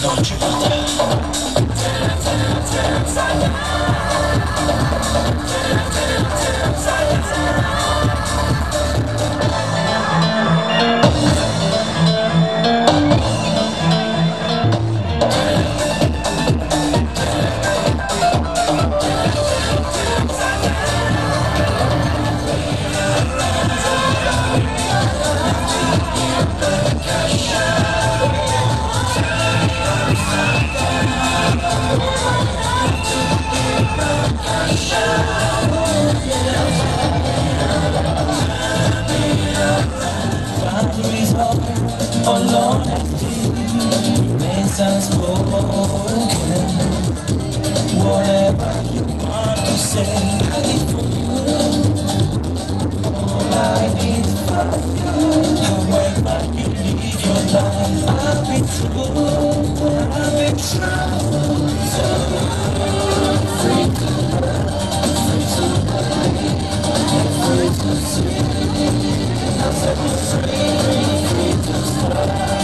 Don't you boundaries are alone remains unspoken. Whatever you want to say, all I need is from you. However you live your life, I'll be true, I'll be true. So free to love, free to believe, free to see. I'm so free to start.